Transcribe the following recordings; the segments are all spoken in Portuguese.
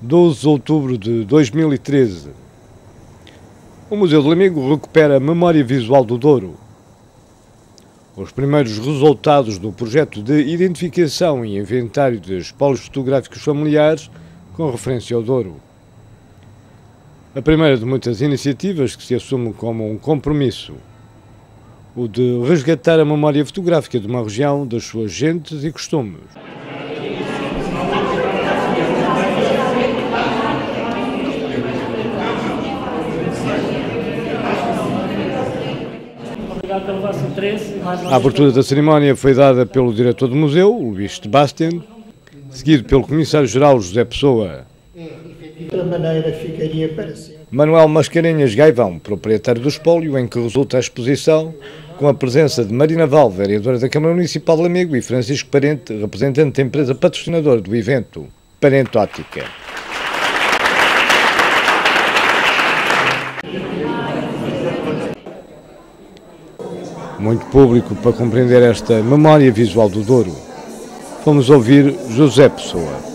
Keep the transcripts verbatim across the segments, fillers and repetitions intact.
doze de outubro de dois mil e treze. O Museu do Lamego recupera a memória visual do Douro. Os primeiros resultados do projeto de identificação e inventário de espólios fotográficos familiares com referência ao Douro. A primeira de muitas iniciativas que se assume como um compromisso, o de resgatar a memória fotográfica de uma região, das suas gentes e costumes. Obrigado pelo vosso interesse. A abertura da cerimónia foi dada pelo diretor do museu, Luís Sebastião, seguido pelo comissário-geral José Pessoa. De outra maneira ficaria para sempre. Manuel Mascarenhas Gaivão, proprietário do espólio em que resulta a exposição, com a presença de Marina Val, vereadora da Câmara Municipal de Lamego, e Francisco Parente, representante da empresa patrocinadora do evento, Parente Ótica. Muito público para compreender esta memória visual do Douro. Vamos ouvir José Pessoa.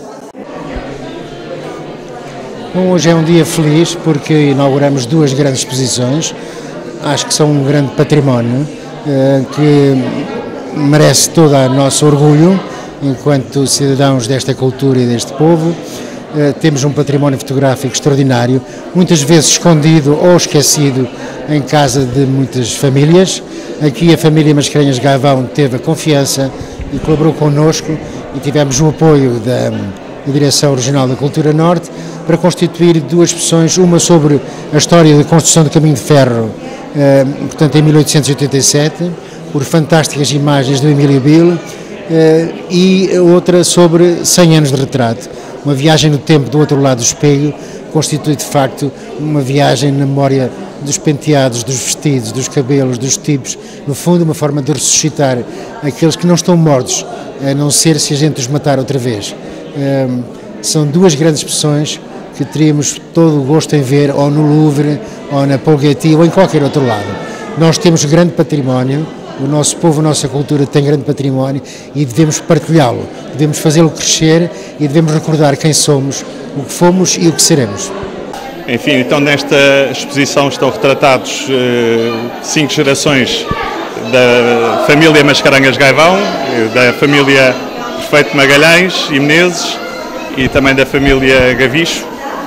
Bom, hoje é um dia feliz porque inauguramos duas grandes exposições. Acho que são um grande património eh, que merece todo o nosso orgulho enquanto cidadãos desta cultura e deste povo. Eh, temos um património fotográfico extraordinário, muitas vezes escondido ou esquecido em casa de muitas famílias. Aqui a família Mascarenhas Gaivão teve a confiança e colaborou connosco e tivemos o apoio da, da Direção Regional da Cultura Norte para constituir duas exposições, uma sobre a história da construção do caminho de ferro, eh, portanto em mil oitocentos e oitenta e sete, por fantásticas imagens do Emílio Bil, eh, e outra sobre cem anos de retrato. Uma viagem no tempo do outro lado do espelho constitui de facto uma viagem na memória dos penteados, dos vestidos, dos cabelos, dos tipos, no fundo uma forma de ressuscitar aqueles que não estão mortos, a não ser se a gente os matar outra vez. Eh, são duas grandes exposições que teríamos todo o gosto em ver ou no Louvre, ou na Paul Getty, ou em qualquer outro lado. Nós temos grande património, o nosso povo, a nossa cultura tem grande património e devemos partilhá-lo, devemos fazê-lo crescer e devemos recordar quem somos, o que fomos e o que seremos. Enfim, então nesta exposição estão retratados uh, cinco gerações da família Mascarenhas Gaivão, da família Prefeito Magalhães e Menezes e também da família Gavicho,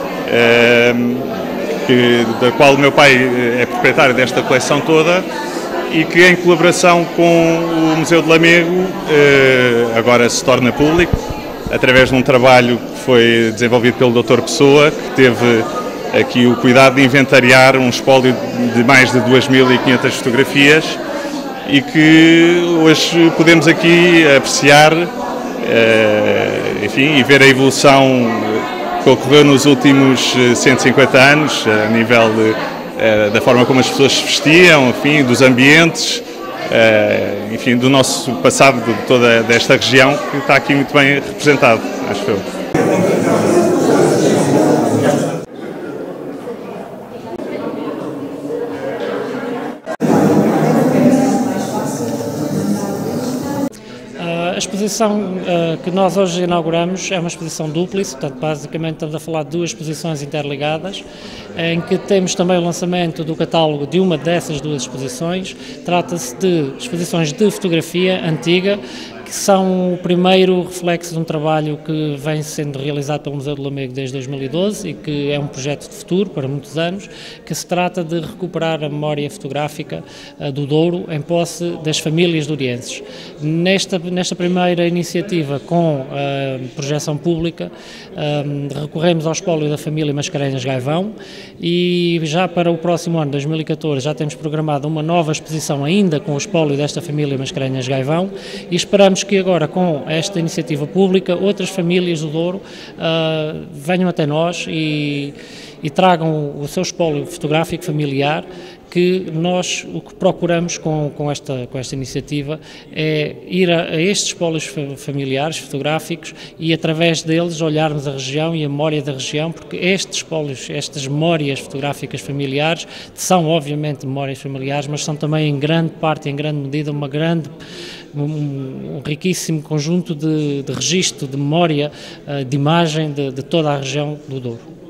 que, da qual o meu pai é proprietário desta coleção toda e que em colaboração com o Museu de Lamego agora se torna público através de um trabalho que foi desenvolvido pelo doutor Pessoa, que teve aqui o cuidado de inventariar um espólio de mais de duas mil e quinhentas fotografias e que hoje podemos aqui apreciar, enfim, e ver a evolução que ocorreu nos últimos cento e cinquenta anos, a nível de, da forma como as pessoas se vestiam, enfim, dos ambientes, enfim, do nosso passado, de toda esta região, que está aqui muito bem representado, acho eu. A exposição uh, que nós hoje inauguramos é uma exposição dúplice, portanto basicamente estamos a falar de duas exposições interligadas, em que temos também o lançamento do catálogo de uma dessas duas exposições. Trata-se de exposições de fotografia antiga, que são o primeiro reflexo de um trabalho que vem sendo realizado pelo Museu do Lamego desde dois mil e doze e que é um projeto de futuro para muitos anos, que se trata de recuperar a memória fotográfica uh, do Douro em posse das famílias dourienses. Nesta, nesta primeira iniciativa com uh, projeção pública, uh, recorremos ao espólio da família Mascarenhas Gaivão e já para o próximo ano, dois mil e catorze, já temos programado uma nova exposição ainda com o espólio desta família Mascarenhas Gaivão e esperamos que agora, com esta iniciativa pública, outras famílias do Douro uh, venham até nós e, e tragam o seu espólio fotográfico familiar, que nós o que procuramos com, com, esta, com esta iniciativa é ir a, a estes espólios familiares, fotográficos, e através deles olharmos a região e a memória da região, porque estes espólios, estas memórias fotográficas familiares, são obviamente memórias familiares, mas são também em grande parte, em grande medida, uma grande um, um riquíssimo conjunto de, de registro, de memória, de imagem de, de toda a região do Douro.